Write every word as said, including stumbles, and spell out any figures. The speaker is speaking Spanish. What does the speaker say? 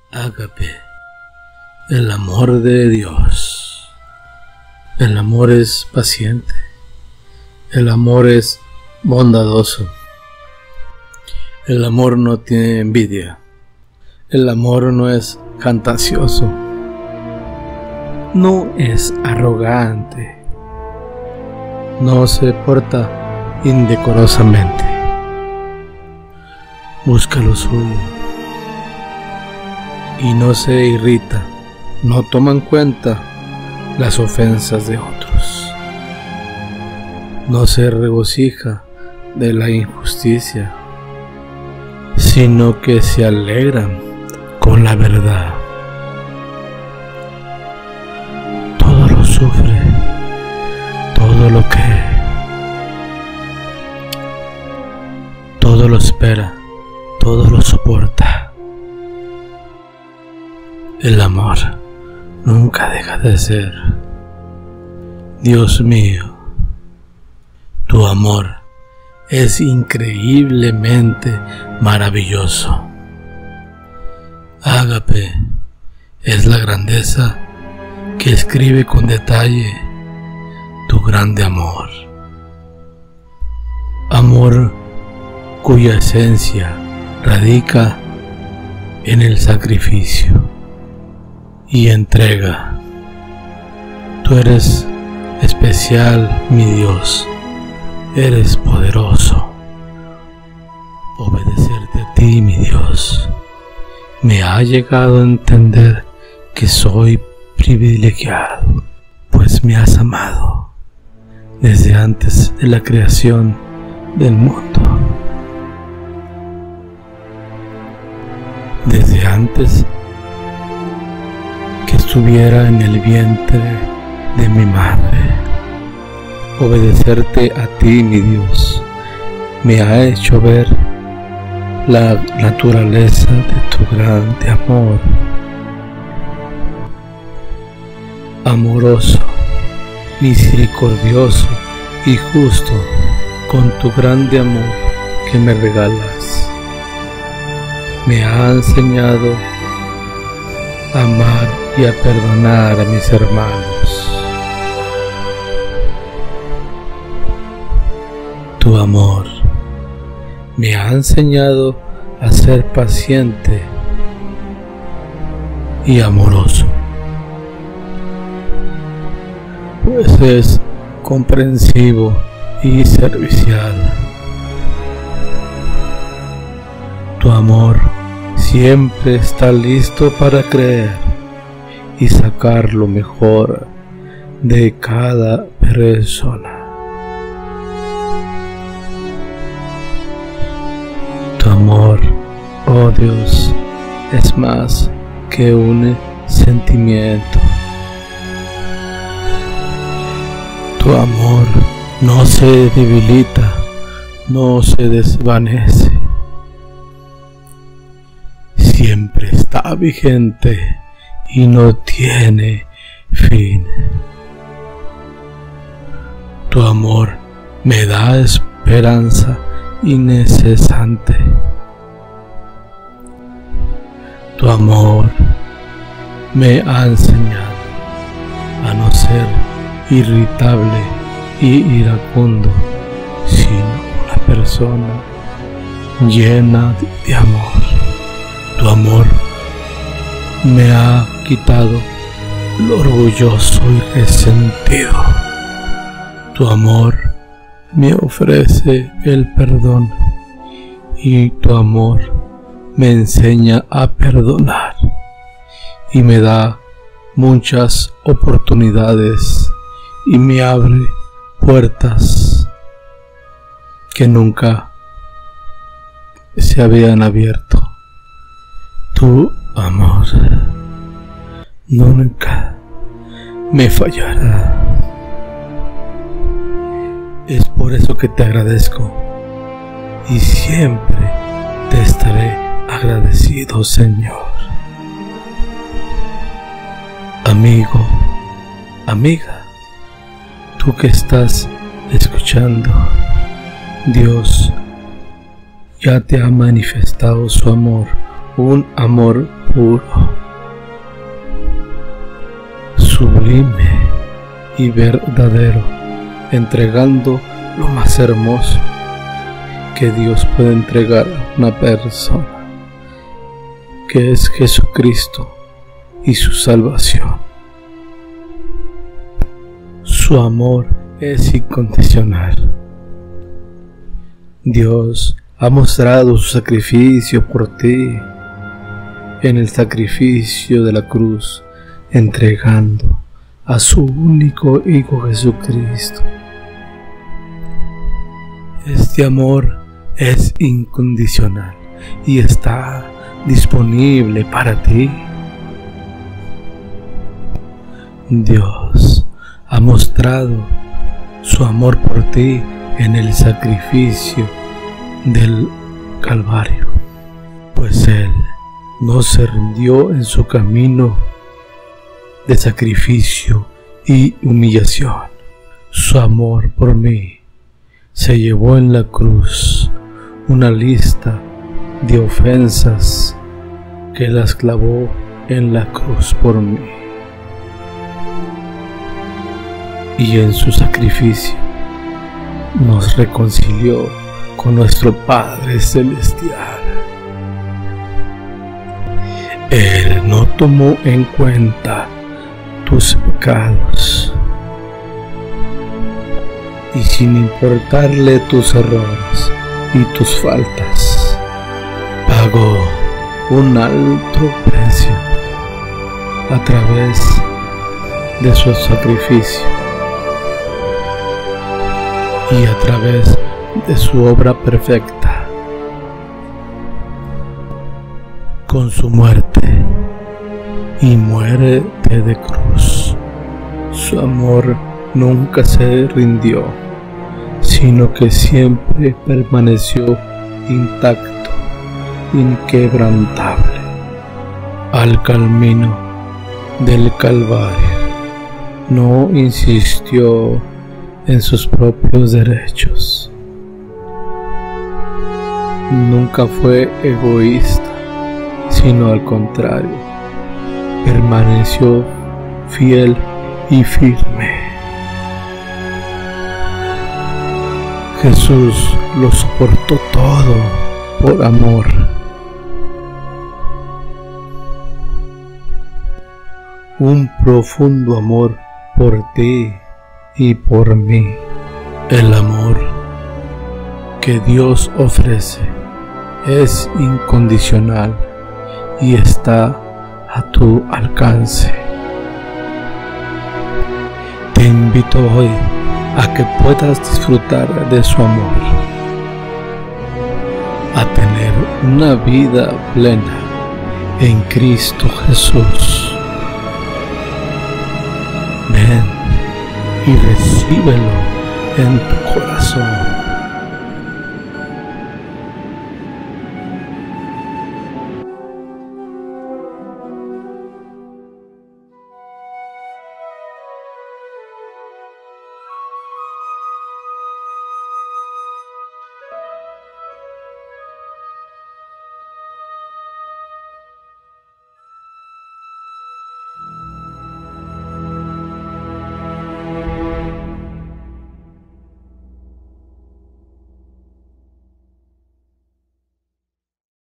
Ágape, el amor de Dios. El amor es paciente, el amor es bondadoso, el amor no tiene envidia, el amor no es fantasioso, no es arrogante, no se porta indecorosamente, busca lo suyo y no se irrita, no toma en cuenta las ofensas de otros, no se regocija de la injusticia, sino que se alegran con la verdad. Todo lo sufre, todo lo cree, todo lo espera, todo lo soporta. El amor nunca deja de ser. Dios mío, tu amor es increíblemente maravilloso. Ágape es la grandeza que escribe con detalle tu grande amor. Amor cuya esencia radica en el sacrificio y entrega. Tú eres especial, mi Dios, eres poderoso. Obedecerte a ti, mi Dios, me ha llegado a entender que soy privilegiado, pues me has amado desde antes de la creación del mundo. Desde antes que estuviera en el vientre de mi madre. Obedecerte a ti, mi Dios, me ha hecho ver la naturaleza de tu grande amor. Amoroso, misericordioso y justo, con tu grande amor que me regalas, me ha enseñado a amar y a perdonar a mis hermanos. Tu amor me ha enseñado a ser paciente y amoroso, pues es comprensivo y servicial. Tu amor siempre está listo para creer y sacar lo mejor de cada persona. Tu amor, oh Dios, es más que un sentimiento. Tu amor no se debilita, no se desvanece. Siempre está vigente y no tiene fin. Tu amor me da esperanza incesante. Tu amor me ha enseñado a no ser irritable y iracundo, sino una persona llena de amor. Tu amor me ha quitado lo orgulloso y resentido. Tu amor me ofrece el perdón y tu amor me enseña a perdonar y me da muchas oportunidades y me abre puertas que nunca se habían abierto. Tu amor nunca me fallará. Es por eso que te agradezco y siempre te estaré agradecido, Señor. Amigo, amiga, tú que estás escuchando, Dios ya te ha manifestado su amor, un amor puro, sublime y verdadero, entregando lo más hermoso que Dios puede entregar a una persona, que es Jesucristo y su salvación. Su amor es incondicional. Dios ha mostrado su sacrificio por ti en el sacrificio de la cruz, entregando a su único Hijo Jesucristo. Este amor es incondicional y está disponible para ti. Dios ha mostrado su amor por ti en el sacrificio del Calvario, pues Él no se rindió en su camino de sacrificio y humillación. Su amor por mí se llevó en la cruz una lista de ofensas que las clavó en la cruz por mí, y en su sacrificio nos reconcilió con nuestro Padre Celestial. Él no tomó en cuenta tus pecados, y sin importarle tus errores y tus faltas, pagó un alto precio a través de su sacrificio y a través de su obra perfecta. Con su muerte y muerte de cruz, su amor nunca se rindió, sino que siempre permaneció intacto, inquebrantable, al camino del Calvario. No insistió en sus propios derechos. Nunca fue egoísta, sino al contrario, permaneció fiel y firme. Jesús lo soportó todo por amor. Un profundo amor por ti y por mí. El amor que Dios ofrece es incondicional y está a tu alcance. Te invito hoy a que puedas disfrutar de su amor, a tener una vida plena en Cristo Jesús. Ven y recíbelo en tu corazón.